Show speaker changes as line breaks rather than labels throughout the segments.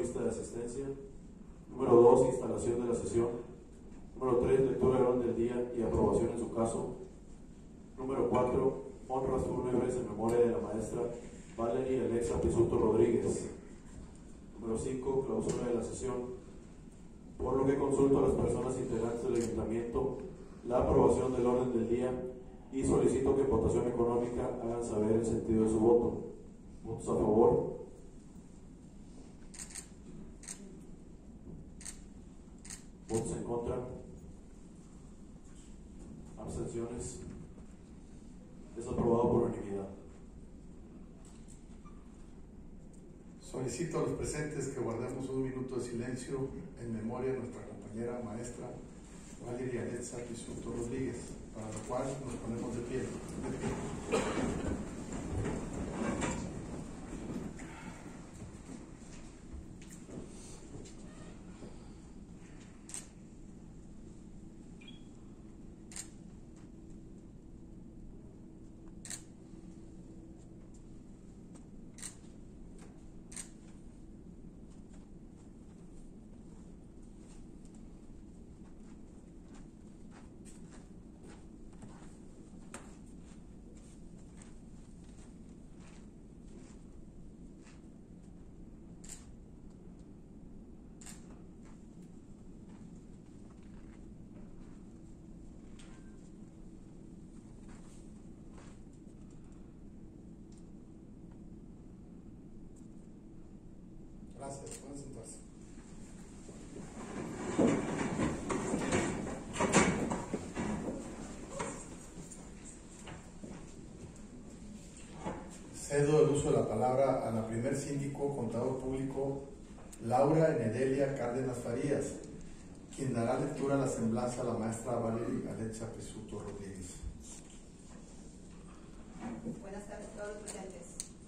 lista de asistencia. Número 2, instalación de la sesión. Número 3, lectura del orden del día y aprobación en su caso. Número 4, honras fúnebres en memoria de la maestra Valerie Alexa Pisuto Rodríguez. Número 5, clausura de la sesión. Por lo que consulto a las personas integrantes del ayuntamiento la aprobación del orden del día y solicito que en votación económica hagan saber el sentido de su voto. ¿Votos a favor? ¿Votos en contra? ¿Abstenciones? Es aprobado por unanimidad.
Solicito a los presentes que guardemos un minuto de silencio en memoria de nuestra compañera maestra Valerie Alexa Pisuto Rodríguez, para lo cual nos ponemos de pie. Gracias, pueden sentarse. Cedo el uso de la palabra a la primer síndico contador público Laura Enedelia Cárdenas Farías, quien dará lectura a la semblanza a la maestra Valerie Alexa Pisuto Rodríguez.
Buenas tardes a todos los presentes.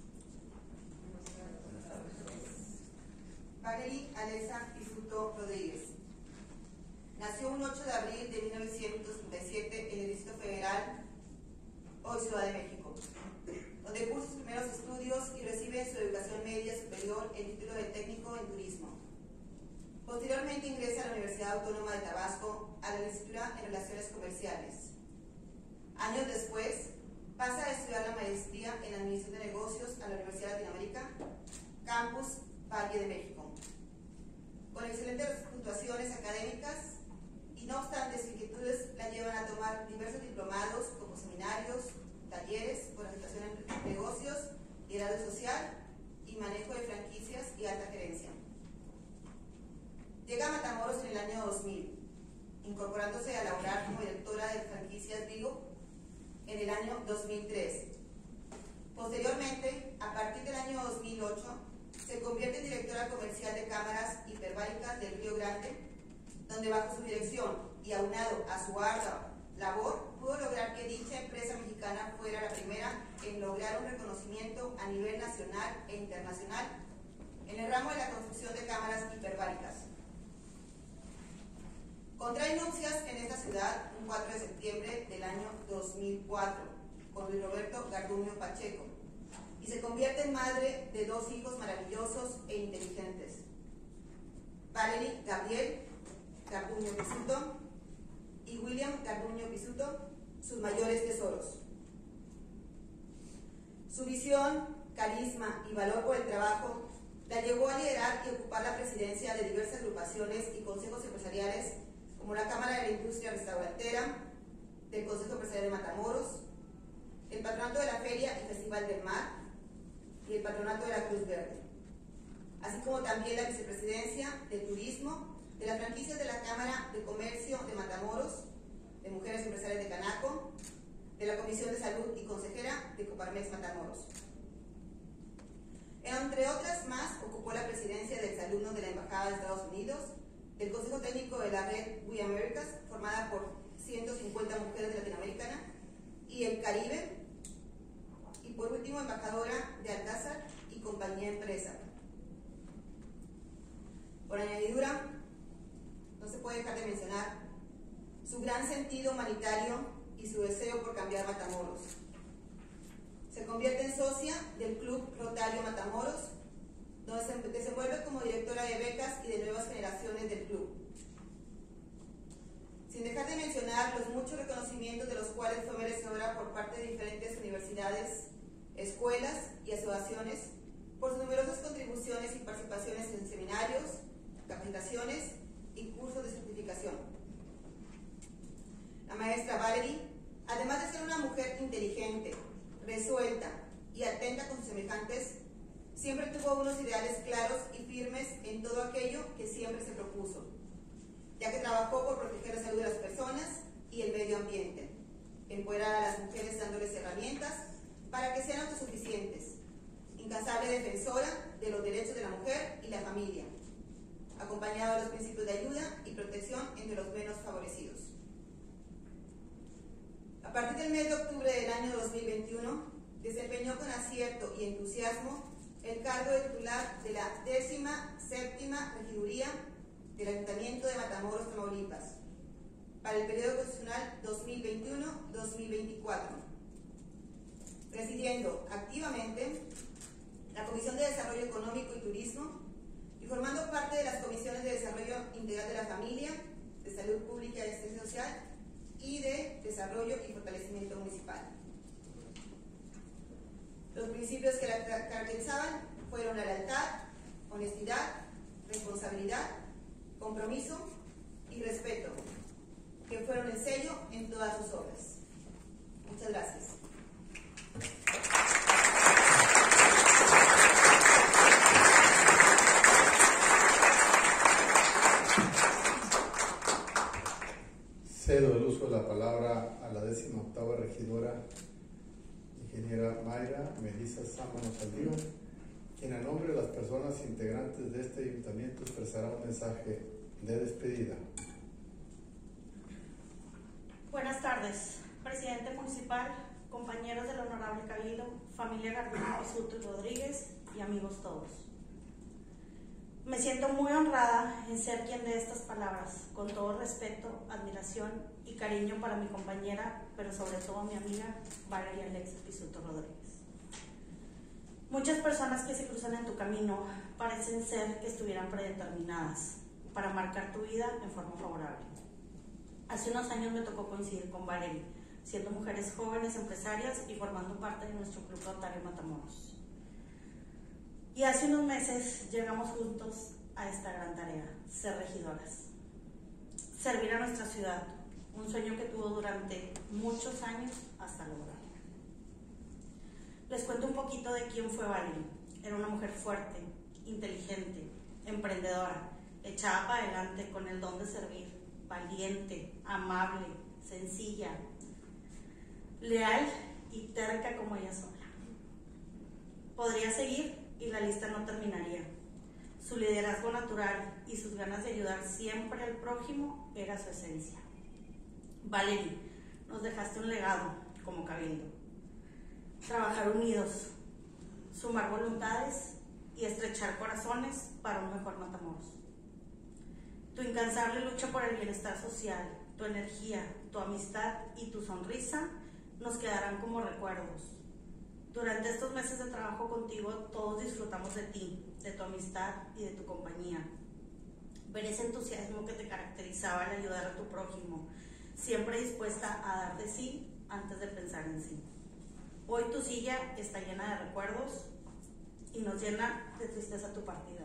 Valerie Alexa Pisuto Rodríguez nació un 8 de abril de 1937 en el Distrito Federal, hoy Ciudad de México, donde cursa sus primeros estudios y recibe en su educación media superior el título de técnico en turismo. Posteriormente ingresa a la Universidad Autónoma de Tabasco a la licenciatura en Relaciones Comerciales. Años después, pasa a estudiar la maestría en Administración de Negocios a la Universidad de Latinoamérica, Campus Valle de México. Con excelentes puntuaciones académicas y no obstante sus inquietudes la llevan a tomar diversos diplomados como seminarios, talleres por orientación en negocios, liderazgo social y manejo de franquicias y alta gerencia. Llega a Matamoros en el año 2000, incorporándose a laborar como directora de franquicias Vigo en el año 2003. Posteriormente, a partir del año 2008, se convierte en directora comercial de cámaras hiperbáricas del Río Grande, donde bajo su dirección y aunado a su ardua labor, pudo lograr que dicha empresa mexicana fuera la primera en lograr un reconocimiento a nivel nacional e internacional en el ramo de la construcción de cámaras hiperbáricas. Contrae nupcias en esta ciudad un 4 de septiembre del año 2004 con Luis Roberto Garduño Pacheco y se convierte en madre de 2 hijos maravillosos e inteligentes, Valerie Gabriel Garduño Pisuto y William Garduño Pisuto, sus mayores tesoros. Su visión, carisma y valor por el trabajo la llevó a liderar y ocupar la presidencia de diversas agrupaciones y consejos empresariales como la Cámara de la Industria Restaurantera, del Consejo Empresarial de Matamoros, el Patronato de la Feria y Festival del Mar y el Patronato de la Cruz Verde, así como también la vicepresidencia de Turismo, de las franquicias de la Cámara de Comercio de Matamoros, de Mujeres Empresarias de Canaco, de la Comisión de Salud y consejera de Coparmex Matamoros. Entre otras más, ocupó la presidencia de exalumnos de la Embajada de Estados Unidos, del Consejo Técnico de la Red We Americas, formada por 150 mujeres de Latinoamérica y el Caribe, y por último, embajadora de Alcázar y compañía empresa. Por añadidura, no se puede dejar de mencionar su gran sentido humanitario y su deseo por cambiar Matamoros. Se convierte en socia del Club Rotario Matamoros donde se desenvuelve como directora de becas y de nuevas generaciones del club. Sin dejar de mencionar los muchos reconocimientos de los cuales fue merecedora por parte de diferentes universidades, escuelas y asociaciones por sus numerosas contribuciones y participaciones en seminarios, capacitaciones y cursos de certificación. La maestra Valerie, además de ser una mujer inteligente, resuelta y atenta con sus semejantes, siempre tuvo unos ideales claros y firmes en todo aquello que siempre se propuso, ya que trabajó por proteger la salud de las personas y el medio ambiente, empoderar a las mujeres dándoles herramientas para que sean autosuficientes, incansable defensora de los derechos de la mujer y la familia, acompañado de los principios de ayuda y protección entre los menos favorecidos. A partir del mes de octubre del año 2021, desempeñó con acierto y entusiasmo el cargo de titular de la 17ª Regiduría del Ayuntamiento de Matamoros, Tamaulipas, para el periodo constitucional 2021-2024, presidiendo activamente la Comisión de Desarrollo Económico y Turismo y formando parte de las comisiones de Desarrollo Integral de la Familia, de Salud Pública y Asistencia Social y de Desarrollo y Fortalecimiento Municipal. Los principios que la caracterizaban fueron la lealtad, honestidad, responsabilidad, compromiso y respeto, que fueron el sello en todas sus obras. Muchas gracias.
Cedo el uso de la palabra a la 18ª regidora, ingeniera Mayra Melissa Sámano Saldívar, quien a nombre de las personas integrantes de este ayuntamiento expresará un mensaje de despedida.
Buenas tardes, presidente municipal, compañeros del honorable cabildo, familia Garduño Pisuto y Rodríguez y amigos todos. Me siento muy honrada en ser quien de estas palabras, con todo respeto, admiración y cariño para mi compañera, pero sobre todo mi amiga Valeria Alexa Pisuto Rodríguez. Muchas personas que se cruzan en tu camino parecen ser que estuvieran predeterminadas para marcar tu vida en forma favorable. Hace unos años me tocó coincidir con Valeria, siendo mujeres jóvenes empresarias y formando parte de nuestro Club Rotario Matamoros. Y hace unos meses llegamos juntos a esta gran tarea, ser regidoras. Servir a nuestra ciudad, un sueño que tuvo durante muchos años hasta lograrlo. Les cuento un poquito de quién fue Valeria. Era una mujer fuerte, inteligente, emprendedora, echada para adelante con el don de servir, valiente, amable, sencilla, leal y terca como ella sola. Podría seguir y la lista no terminaría. Su liderazgo natural y sus ganas de ayudar siempre al prójimo era su esencia. Valeria, nos dejaste un legado como cabildo. Trabajar unidos, sumar voluntades y estrechar corazones para un mejor Matamoros. Tu incansable lucha por el bienestar social, tu energía, tu amistad y tu sonrisa nos quedarán como recuerdos. Durante estos meses de trabajo contigo, todos disfrutamos de ti, de tu amistad y de tu compañía. Ver ese entusiasmo que te caracterizaba al ayudar a tu prójimo, siempre dispuesta a dar de sí antes de pensar en sí. Hoy tu silla está llena de recuerdos y nos llena de tristeza tu partida.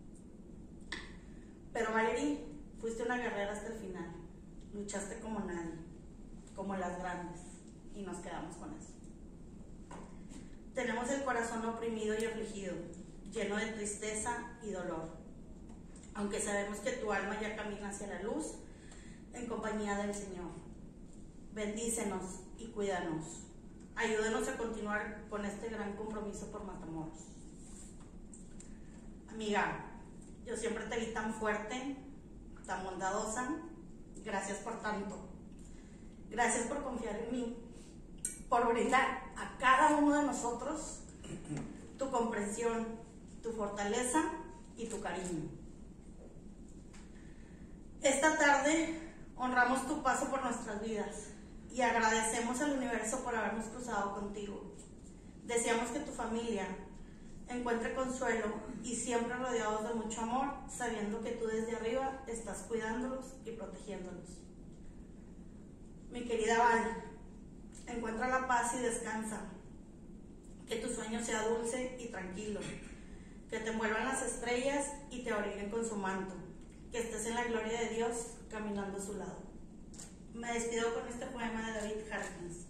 Pero Valeria, fuiste una guerrera hasta el final. Luchaste como nadie, como las grandes, y nos quedamos con eso. Tenemos el corazón oprimido y afligido, lleno de tristeza y dolor, aunque sabemos que tu alma ya camina hacia la luz en compañía del Señor. Bendícenos y cuídanos. Ayúdenos a continuar con este gran compromiso por Matamoros. Amiga, yo siempre te vi tan fuerte, tan bondadosa. Gracias por tanto. Gracias por confiar en mí, por brindar a cada uno de nosotros tu comprensión, tu fortaleza y tu cariño. Esta tarde honramos tu paso por nuestras vidas y agradecemos al universo por habernos cruzado contigo. Deseamos que tu familia encuentre consuelo y siempre rodeados de mucho amor, sabiendo que tú desde arriba estás cuidándolos y protegiéndolos. Mi querida Val, encuentra la paz y descansa. Que tu sueño sea dulce y tranquilo. Que te envuelvan las estrellas y te abriguen con su manto. Que estés en la gloria de Dios caminando a su lado. Me despido con este poema de David Harkins.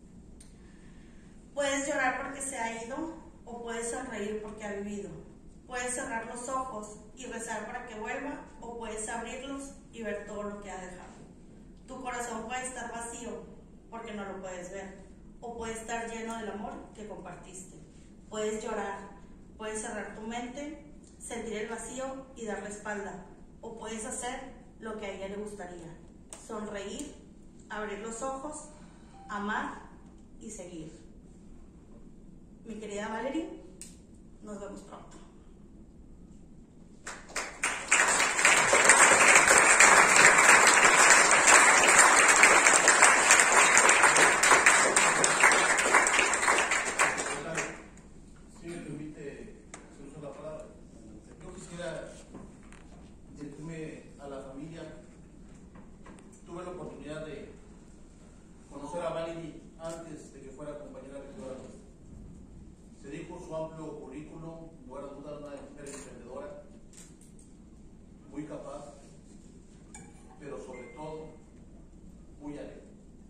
Puedes llorar porque se ha ido o puedes sonreír porque ha vivido. Puedes cerrar los ojos y rezar para que vuelva o puedes abrirlos y ver todo lo que ha dejado. Tu corazón puede estar vacío porque no lo puedes ver o puede estar lleno del amor que compartiste. Puedes llorar, puedes cerrar tu mente, sentir el vacío y dar la espalda o puedes hacer lo que a ella le gustaría. Sonreír, abrir los ojos, amar y seguir. Mi querida Valerie, nos vemos pronto.
Sí, me permite, se usa la palabra. Yo quisiera dirigirme a la familia. Tuve la oportunidad de conocer a Valerie antes de que fuera compañera rectora nuestra. Se dijo su amplio currículum, no era duda una mujer emprendedora, muy capaz, pero sobre todo muy alegre.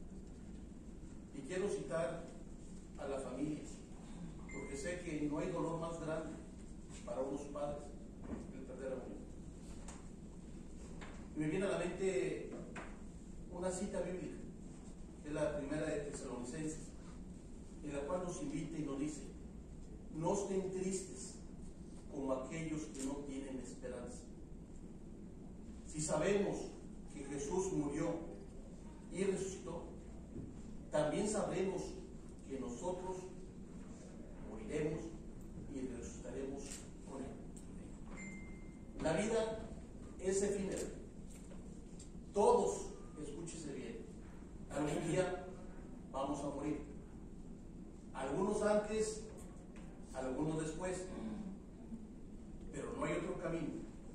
Y quiero citar a la familia, porque sé que no hay dolor más grande para unos padres que el perder a un hijo. Y me viene a la mente una cita bíblica, que es la primera de Tesalonicenses, en la cual nos invita y nos dice: no estén tristes como aquellos que no tienen esperanza. Si sabemos que Jesús murió y resucitó, también sabremos que nosotros moriremos y resucitaremos con Él. La vida es efímera. Todos, escúchese bien, algún día vamos a morir. Algunos antes, algunos después, pero no hay otro camino.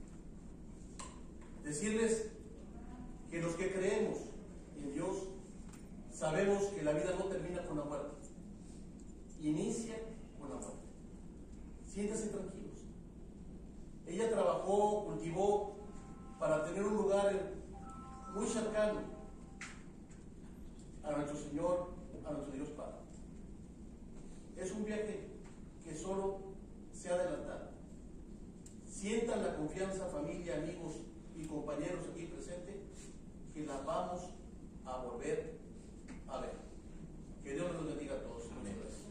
Decirles que los que creemos en Dios sabemos que la vida no termina con la muerte, inicia con la muerte. Siéntanse tranquilos. Ella trabajó, cultivó para tener un lugar muy cercano a nuestro Señor, a nuestro Dios Padre. Es un viaje que solo se ha adelantado. Sientan la confianza, familia, amigos y compañeros aquí presentes, que la vamos a volver a ver. Que Dios nos bendiga a todos. Muchas gracias.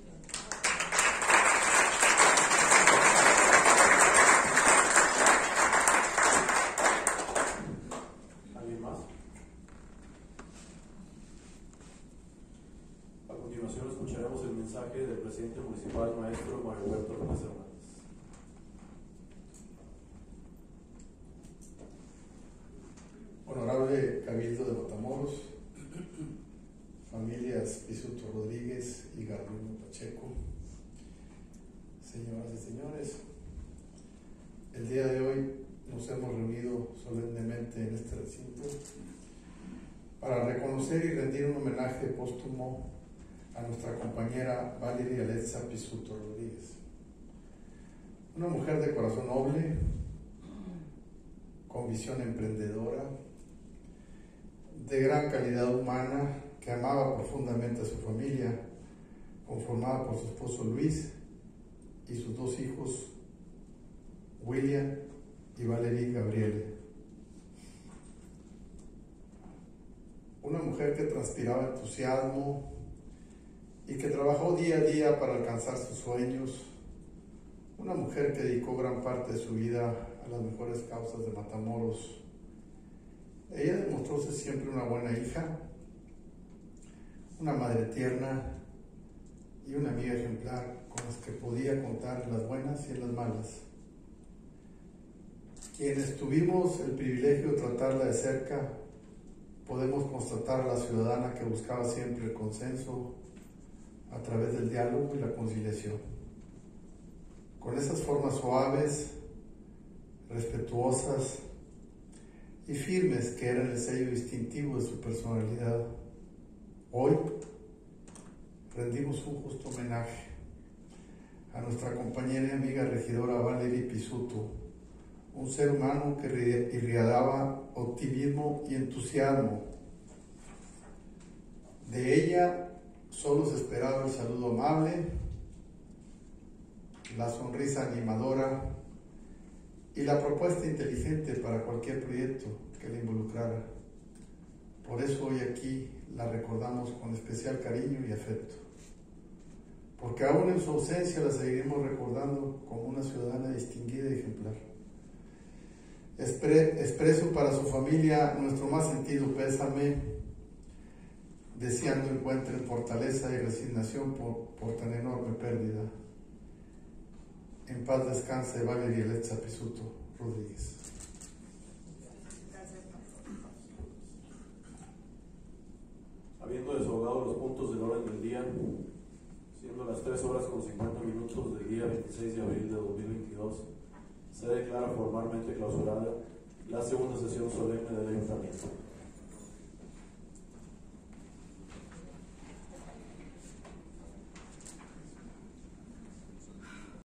¿Alguien más? A continuación escucharemos el mensaje del presidente municipal, maestro Mario Alberto López Hernández.
Honorable Cabildo de Matamoros, familias Pisuto Rodríguez y Garduño Pacheco, señoras y señores, el día de hoy nos hemos reunido solemnemente en este recinto para reconocer y rendir un homenaje póstumo a nuestra compañera Valerie Alexa Pisuto Rodríguez, una mujer de corazón noble, con visión emprendedora, de gran calidad humana, que amaba profundamente a su familia, conformada por su esposo Luis y sus dos hijos, William y Valerie Gabriele. Una mujer que transpiraba entusiasmo y que trabajó día a día para alcanzar sus sueños. Una mujer que dedicó gran parte de su vida a las mejores causas de Matamoros. Ella demostró ser siempre una buena hija, una madre tierna y una amiga ejemplar con las que podía contar en las buenas y en las malas. Quienes tuvimos el privilegio de tratarla de cerca, podemos constatar a la ciudadana que buscaba siempre el consenso a través del diálogo y la conciliación. con esas formas suaves, respetuosas y firmes que eran el sello distintivo de su personalidad. Hoy rendimos un justo homenaje a nuestra compañera y amiga regidora Valerie Pizzuto, un ser humano que irradiaba optimismo y entusiasmo. De ella solo se esperaba el saludo amable, la sonrisa animadora y la propuesta inteligente para cualquier proyecto que la involucrara. Por eso hoy aquí la recordamos con especial cariño y afecto, porque aún en su ausencia la seguiremos recordando como una ciudadana distinguida y ejemplar. Expreso para su familia nuestro más sentido pésame, deseando encuentren fortaleza y resignación por tan enorme pérdida. En paz descanse Valerie Alexa Pizzuto Rodríguez.
Habiendo desahogado los puntos del orden del día, siendo las 3:50 del día 26 de abril de 2022, se declara formalmente clausurada la segunda sesión solemne del Ayuntamiento.